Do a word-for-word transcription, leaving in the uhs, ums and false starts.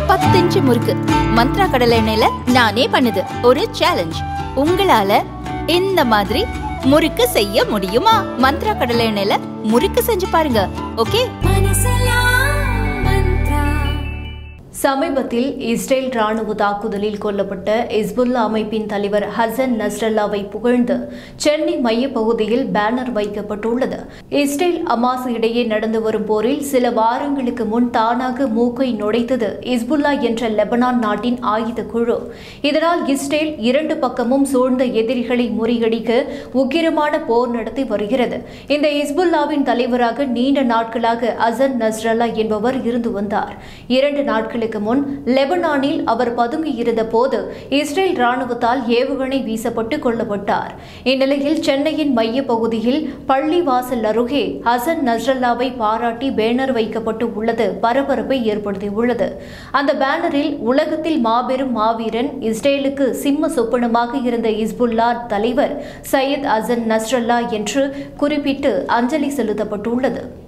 பத்து இன்ச்சு முறுக்கு மந்த்ரா கடலை எண்ணெயில நானே பண்ணுது ஒரு சேலஞ்ச். உங்களால இந்த மாதிரி முறுக்கு செய்ய முடியுமா? மந்த்ரா கடலை எண்ணெயில முறுக்கு செஞ்சு பாருங்க. ஓகே. சமீபத்தில் இஸ்ரேல் ராணுவ தாக்குதலில் கொல்லப்பட்ட இஸ்புல்லா அமைப்பின் தலைவர் ஹசன் நஸ்ரல்லாவை புகழ்ந்து சென்னை மையப்பகுதியில் பேனர் வைக்கப்பட்டுள்ளது. இஸ்ரேல் அமாஸ் இடையே நடந்து வரும் போரில் சில வாரங்களுக்கு முன் தானாக மூக்கை நுழைத்தது இஸ்புல்லா என்ற லெபனான் நாட்டின் ஆயுத குழு. இதனால் இஸ்ரேல் இரண்டு பக்கமும் சூழ்ந்த எதிரிகளை முறியடிக்க உக்கிரமான போர் நடத்தி வருகிறது. இந்த இஸ்புல்லாவின் தலைவராக நீண்ட நாட்களாக ஹசன் நஸ்ரல்லா என்பவர் இருந்து வந்தார். இரண்டு நாட்களுக்கு முன் லெபனானில் அவர் பதுங்கியிருந்த போது இஸ்ரேல் ராணுவத்தால் ஏவுகணை வீசப்பட்டு கொல்லப்பட்டார். இந்நிலையில் சென்னையின் மைய பகுதியில் பள்ளிவாசல் அருகே ஹசன் நஸ்ரல்லாவை பாராட்டி பேனர் வைக்கப்பட்டு உள்ளது பரபரப்பை ஏற்படுத்தியுள்ளது. அந்த பேனரில் உலகத்தில் மாபெரும் மாவீரன், இஸ்ரேலுக்கு சிம்ம சொப்பனமாக இருந்த இஸ்புல்லா தலைவர் சையத் ஹசன் நஸ்ரல்லா என்று குறிப்பிட்டு அஞ்சலி செலுத்தப்பட்டுள்ளது.